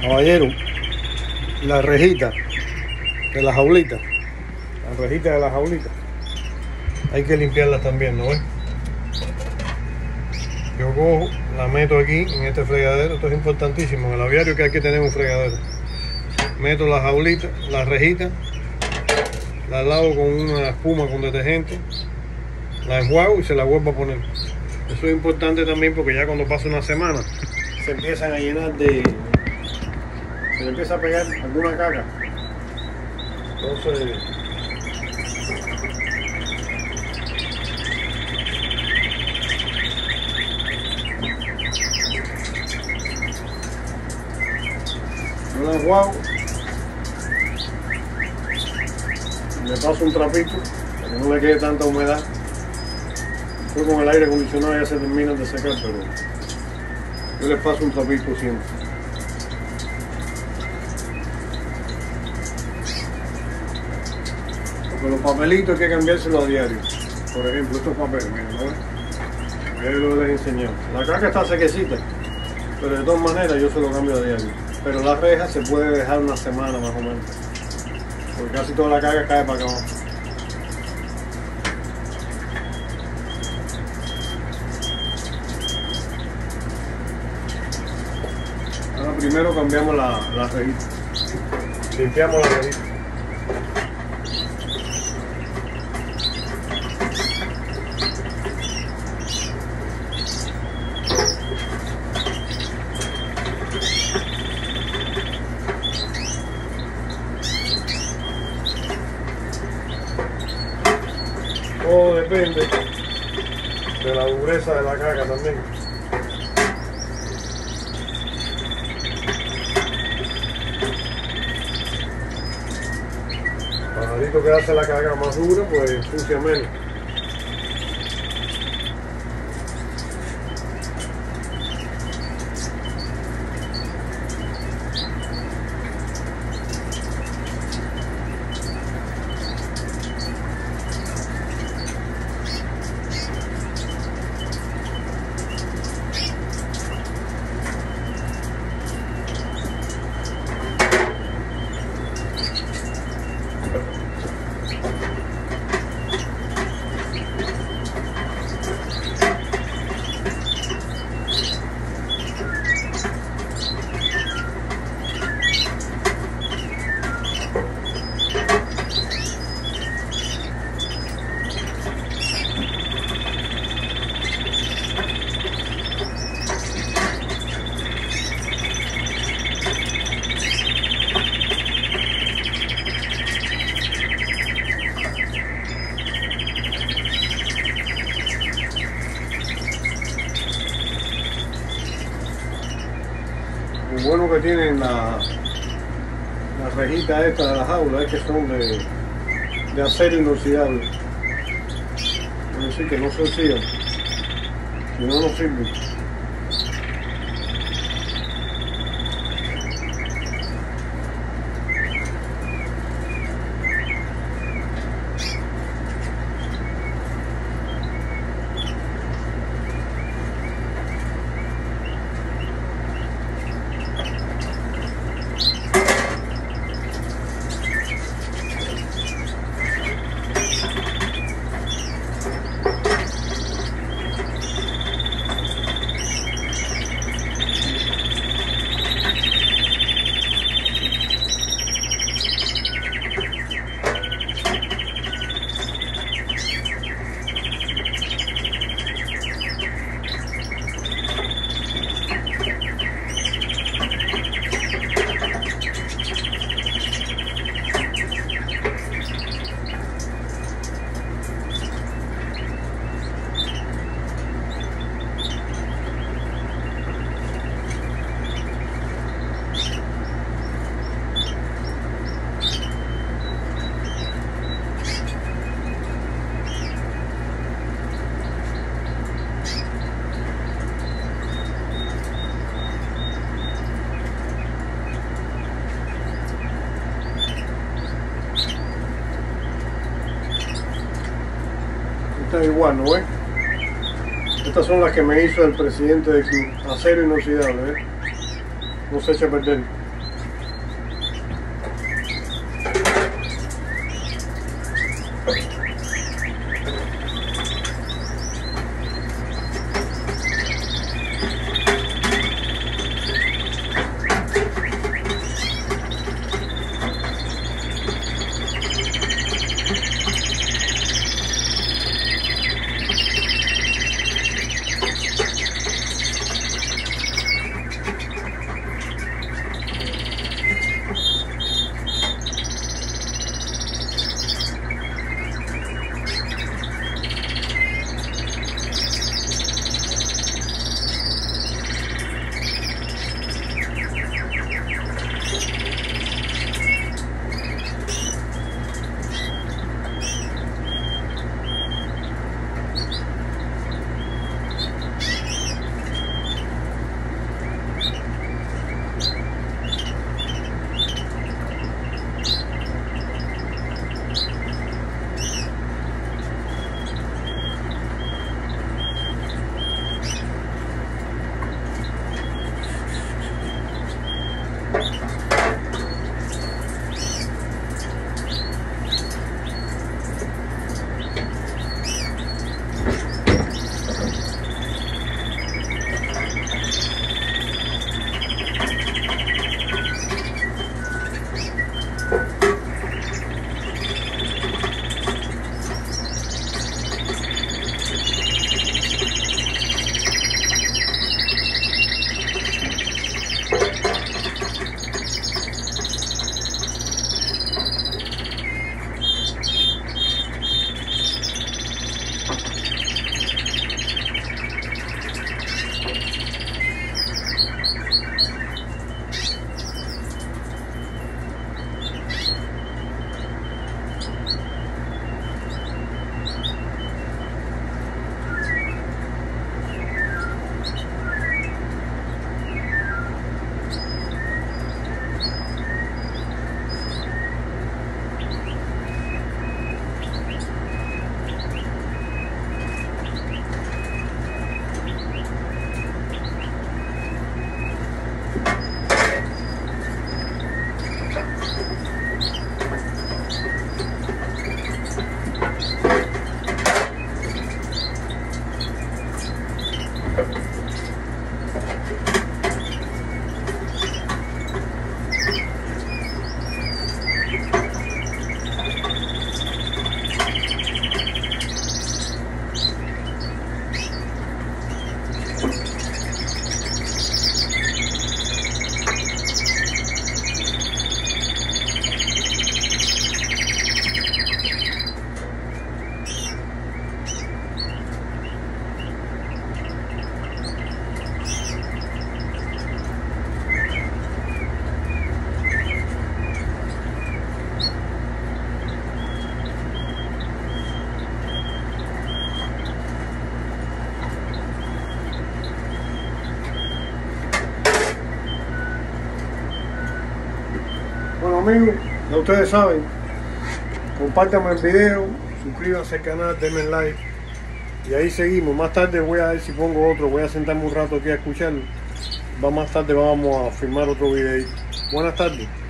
Caballero, la rejita de la jaulita, hay que limpiarlas también, ¿no ves? Yo cojo, la meto aquí en este fregadero. Esto es importantísimo en el aviario, que hay que tener un fregadero. Meto la jaulita, la rejita, la lavo con una espuma con detergente, la enjuago y se la vuelvo a poner. Eso es importante también, porque ya cuando pasa una semana se empiezan a llenar de... se le empieza a pegar alguna caca. Entonces... yo la enjuago, le paso un trapito para que no le quede tanta humedad. Después con el aire acondicionado ya se terminan de secar, pero yo les paso un trapito siempre. Porque los papelitos hay que cambiárselos a diario. Por ejemplo, estos papeles, miren, ¿no ven? Yo les he enseñado. La caca está sequecita, pero de todas maneras yo se lo cambio a diario. Pero la reja se puede dejar una semana más o menos, porque casi toda la caca cae para acá abajo. Ahora primero cambiamos la rejita. Limpiamos la rejita. Todo depende de la dureza de la caca también. El pajarito que hace la caca más dura, pues ensucia menos. Lo bueno que tienen la rejita esta de la jaula es que son de acero inoxidable. Es decir, que no se oxidan, si no, no sirven. Esta es igual, ¿no ves? Estas son las que me hizo el presidente del club. Acero inoxidable, ¿ves? No se echa a perder. Bueno amigos, ya ustedes saben, compártanme el video, suscríbanse al canal, denme like y ahí seguimos. Más tarde voy a ver si pongo otro, voy a sentarme un rato aquí a escucharlo. Más tarde vamos a filmar otro video. Buenas tardes.